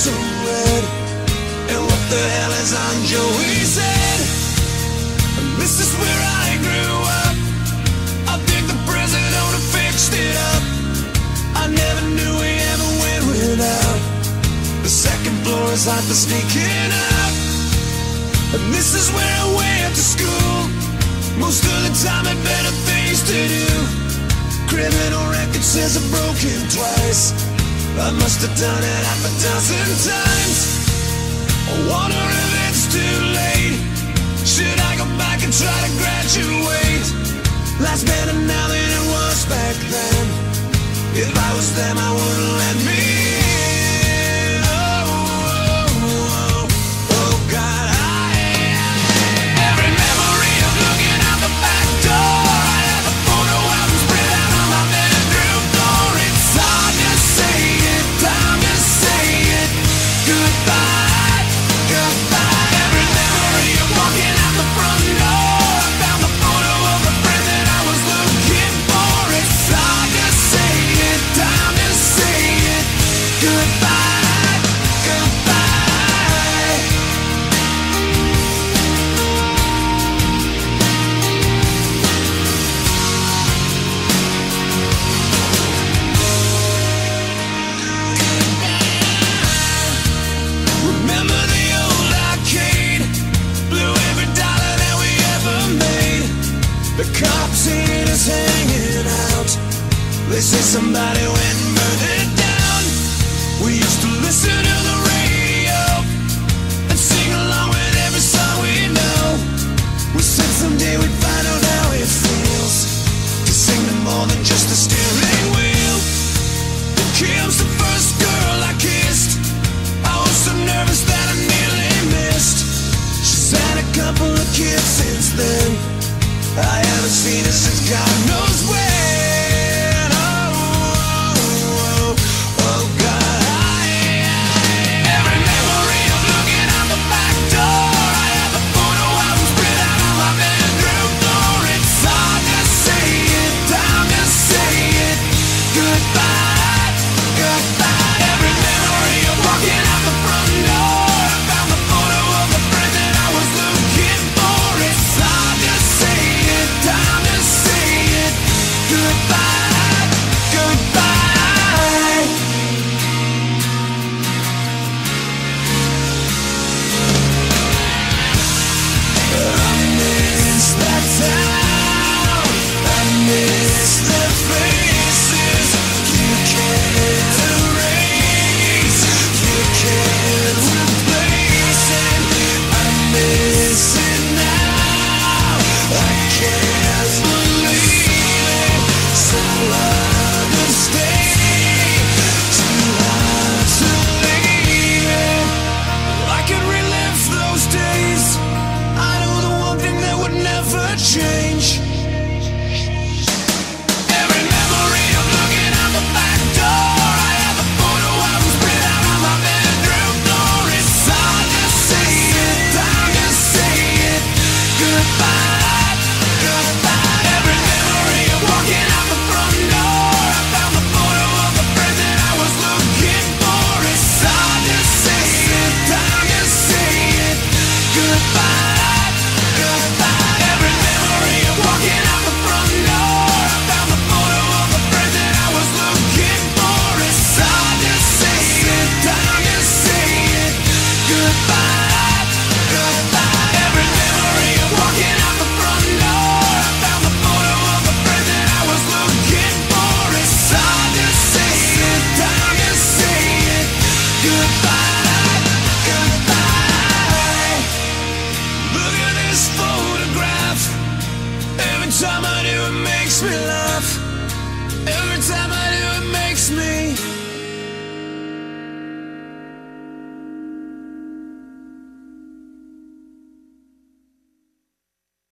so red. And what the hell is on Joey's head? And this is where I grew up. I think the present owner fixed it up. I never knew we ever went without. The second floor is hot for sneaking up. And this is where I went to school. Most of the time had better things to do. Criminal record says I've broken twice. I must have done it half a dozen times. I wonder if it's too late. Should I go back and try to graduate? Life's better now than it was back then. If I was them, I wouldn't let me in. Oh God, every memory of looking out the back door. I have a photo album spread out on my bedroom floor. It's hard to say it, time to say it. Goodbye, goodbye. Every memory of walking out the front door. I found the photo of the friend that I was looking for. It's hard to say it, time to say it. Goodbye, goodbye. Remember the old arcade? Blew every dollar that we ever made. The cops seen us hanging out. They say somebody went and burned it down. We used to listen to the radio and sing along with every song we know. We said someday we'd find out how it feels to sing to more than just a steering wheel. Kim's the first girl I kissed. I was so nervous that I nearly missed. She's had a couple of kids since then. I haven't seen her since God knows when. Oh God, every memory of looking out the back door. I have a photo album spread out on my bedroom floor. It's hard to say it, time to say it. Goodbye, goodbye. Every memory of walking out the front door. I found the photo of the friend that I was looking for. It's hard to say it, time to say it. Goodbye, goodbye. I miss that town. I miss the faces. You can't erase, you can't replace it. I miss it now. I can't believe it. So hard to stay, too hard to leave it. I could relive those days. I know the one thing that would never change. Every memory of looking out the back door. I have a photo album spread out on my bedroom floor. It's hard to say it, time to say it. Goodbye, goodbye. Every memory of walking out the front door. I found the photo of the friend that I was looking for. It's hard to say it, time to say it. Goodbye, goodbye. Every memory of walking out the front door. I found the photo of the friend that I was looking for. It's hard to say it, time to say it. Goodbye, goodbye. Every memory of walking out the front door. I found the photo of the friend that I was looking for. It's hard to say it, time to say it. Goodbye, goodbye. Look at this photograph. Every time I do, it makes me laugh.